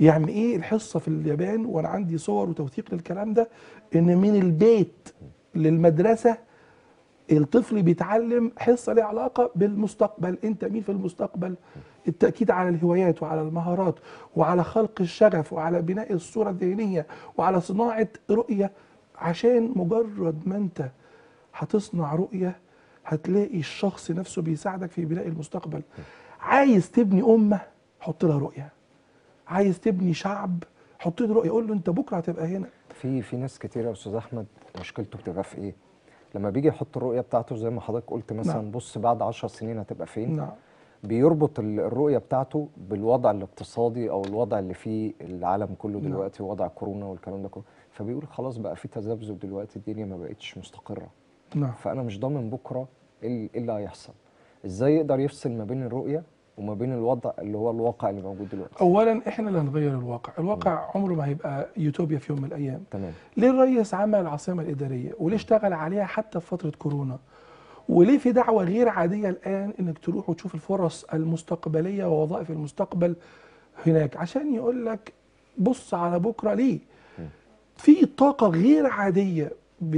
يعني ايه الحصه في اليابان، وانا عندي صور وتوثيق للكلام ده، ان من البيت للمدرسه الطفل بيتعلم حصه ليها علاقه بالمستقبل، انت مين في المستقبل، التاكيد على الهوايات وعلى المهارات وعلى خلق الشغف وعلى بناء الصوره الذهنيه وعلى صناعه رؤيه. عشان مجرد ما انت هتصنع رؤيه هتلاقي الشخص نفسه بيساعدك في بناء المستقبل. عايز تبني امه، حط لها رؤيه. عايز تبني شعب، حط له رؤيه، قول له انت بكره هتبقى هنا. في ناس كتير يا استاذ احمد مشكلته بتبقى في ايه؟ لما بيجي يحط الرؤيه بتاعته زي ما حضرتك قلت نعم. مثلا بص بعد 10 سنين هتبقى فين، نعم. بيربط الرؤيه بتاعته بالوضع الاقتصادي او الوضع اللي فيه العالم كله نعم. دلوقتي، وضع كورونا والكلام ده كله، فبيقول خلاص بقى في تذبذب دلوقتي، الدنيا ما بقتش مستقره، نعم. فانا مش ضامن بكره ايه اللي هيحصل. ازاي يقدر يفصل ما بين الرؤيه وما بين الوضع اللي هو الواقع اللي موجود دلوقتي؟ اولا احنا اللي هنغير الواقع، الواقع عمره ما هيبقى يوتوبيا في يوم من الايام. تمام. ليه الرئيس عمل العاصمه الاداريه، وليه اشتغل عليها حتى في فتره كورونا، وليه في دعوه غير عاديه الان انك تروح وتشوف الفرص المستقبليه ووظائف المستقبل هناك، عشان يقول لك بص على بكره. ليه؟ في طاقه غير عاديه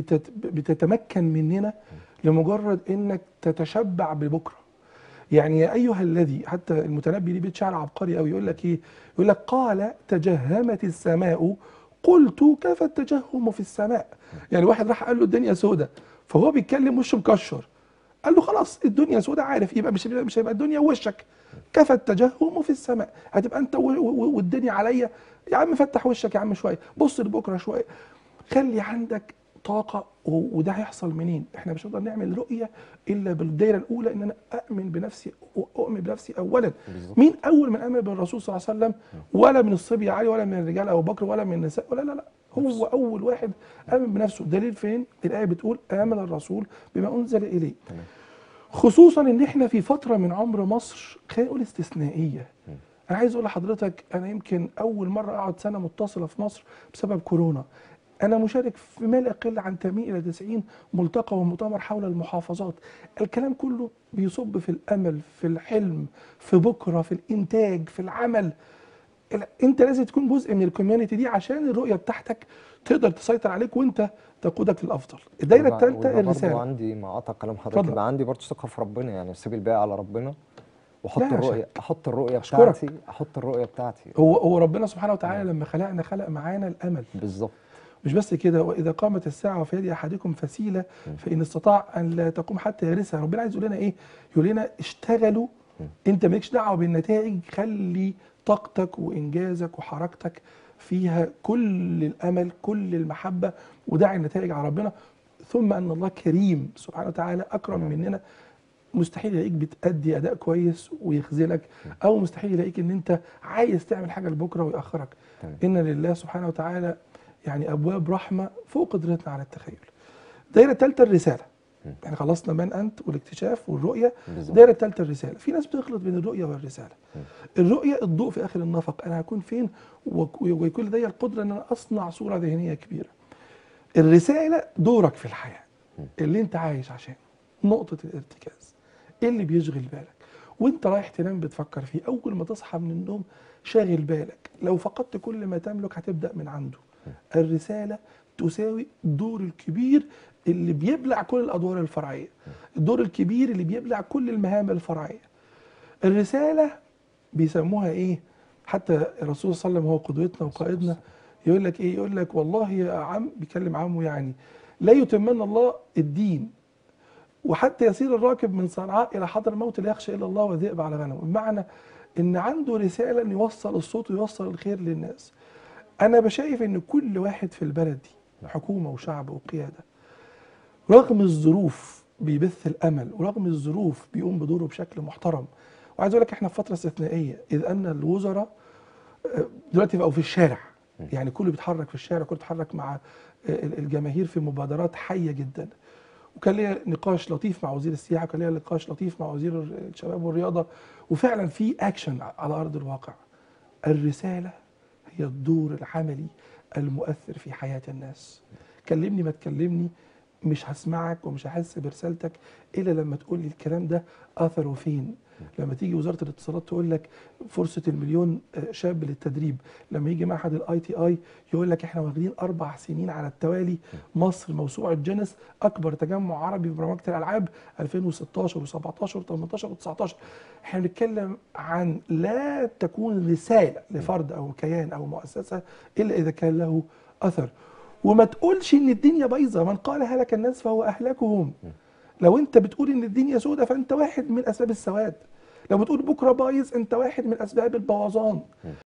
بتتمكن مننا لمجرد انك تتشبع ببكره. يعني يا ايها الذي، حتى المتنبي ليه بيت شعر عبقري قوي، يقول لك ايه؟ يقول لك قال تجهمت السماء قلت كيف التجهم في السماء. يعني واحد راح قال له الدنيا سودة، فهو بيتكلم وشه مكشر، قال له خلاص الدنيا سودة، عارف يبقى مش هيبقى الدنيا وشك. كفى التجهم في السماء، هتبقى انت والدنيا عليا. يا عم فتح وشك يا عم شويه، بص لبكره شويه، خلي عندك طاقة. وده هيحصل منين؟ احنا مش هنقدر نعمل رؤية الا بالدايرة الاولى، ان انا اؤمن بنفسي، اؤمن بنفسي اولا. بالظبط. مين اول من امن بالرسول صلى الله عليه وسلم؟ ولا من الصبي علي، ولا من الرجال ابو بكر، ولا من النساء، ولا لا. هو اول واحد امن بنفسه. دليل فين؟ الايه بتقول امن الرسول بما انزل اليه. تمام. خصوصا ان احنا في فترة من عمر مصر خلينا نقول استثنائية. انا عايز اقول لحضرتك، انا يمكن اول مرة اقعد سنة متصلة في مصر بسبب كورونا. أنا مشارك في ما لا يقل عن 80 إلى 90 ملتقى ومؤتمر حول المحافظات. الكلام كله بيصب في الأمل، في الحلم، في بكرة، في الإنتاج، في العمل. أنت لازم تكون جزء من الكوميونتي دي عشان الرؤية بتاعتك تقدر تسيطر عليك وأنت تقودك للأفضل. الدايرة الثالثة ويبقى برضه الرسالة. عندي مع قطع كلام حضرتك، اتفضل. يبقى عندي برضه ثقه في ربنا، يعني اسيب الباقي على ربنا واحط لا الرؤيه، شك. احط الرؤيه بتاعتي، أشكرك. احط الرؤيه بتاعتي. هو ربنا سبحانه وتعالى نعم. لما خلقنا خلق معانا الأمل. بالظبط. مش بس كده، واذا قامت الساعه وفي يد احدكم فسيله فان استطاع ان لا تقوم حتى يرثها. ربنا عايز يقول لنا ايه؟ يقول لنا اشتغلوا، انت مالكش دعوه بالنتائج، خلي طاقتك وانجازك وحركتك فيها كل الامل، كل المحبه، وداعي النتائج على ربنا. ثم ان الله كريم سبحانه وتعالى اكرم مننا. مستحيل يلاقيك بتأدي اداء كويس ويخذلك، او مستحيل يلاقيك ان انت عايز تعمل حاجه لبكره ويأخرك. تمام. ان لله سبحانه وتعالى يعني ابواب رحمه فوق قدرتنا على التخيل. الدايره الثالثه الرساله. احنا خلصنا من انت والاكتشاف والرؤيه. بالظبط. الدايره الثالثه الرساله. في ناس بتخلط بين الرؤيه والرساله. الرؤيه الضوء في اخر النفق، انا هكون فين، ويكون لدي القدره ان انا اصنع صوره ذهنيه كبيره. الرساله دورك في الحياه، اللي انت عايش عشان نقطه الارتكاز، ايه اللي بيشغل بالك وانت رايح تنام بتفكر فيه. اول ما تصحى من النوم شاغل بالك، لو فقدت كل ما تملك هتبدا من عنده. الرساله تساوي الدور الكبير اللي بيبلع كل الادوار الفرعيه، الدور الكبير اللي بيبلع كل المهام الفرعيه. الرساله بيسموها ايه؟ حتى الرسول صلى الله عليه وسلم هو قدوتنا وقائدنا، يقول لك ايه؟ يقول لك والله يا عم، بيكلم عمه يعني، لا يتمن الله الدين وحتى يسير الراكب من صنعاء الى حضر الموت لا يخشى الا الله وذئب على غنمه. بمعنى ان عنده رساله ان يوصل الصوت ويوصل الخير للناس. انا بشايف ان كل واحد في البلد دي، حكومه وشعب وقياده، رغم الظروف بيبث الامل، ورغم الظروف بيقوم بدوره بشكل محترم. وعايز اقول لك احنا في فتره استثنائيه، اذ ان الوزراء دلوقتي بقوا في الشارع. يعني كله بيتحرك في الشارع، كله بيتحرك مع الجماهير في مبادرات حيه جدا. وكان ليا نقاش لطيف مع وزير السياحه، وكان ليا نقاش لطيف مع وزير الشباب والرياضه، وفعلا في اكشن على ارض الواقع. الرساله هي الدور العملي المؤثر في حياه الناس. كلمني ما تكلمني، مش هسمعك ومش هحس برسالتك الا لما تقول لي الكلام ده اثره فين. لما تيجي وزاره الاتصالات تقول لك فرصه المليون شاب للتدريب، لما يجي معهد الاي تي اي يقول لك احنا واخدين 4 سنين على التوالي مصر موسوعه جينيس اكبر تجمع عربي في برمجه الالعاب 2016 و17 و18 و19. احنا بنتكلم عن لا تكون رساله لفرد او كيان او مؤسسه الا اذا كان له اثر. وما تقولش ان الدنيا بايظه، من قال هلك الناس فهو اهلكهم. لو انت بتقول ان الدنيا سودة فانت واحد من اسباب السواد، لو بتقول بكره بايظ انت واحد من اسباب البوظان.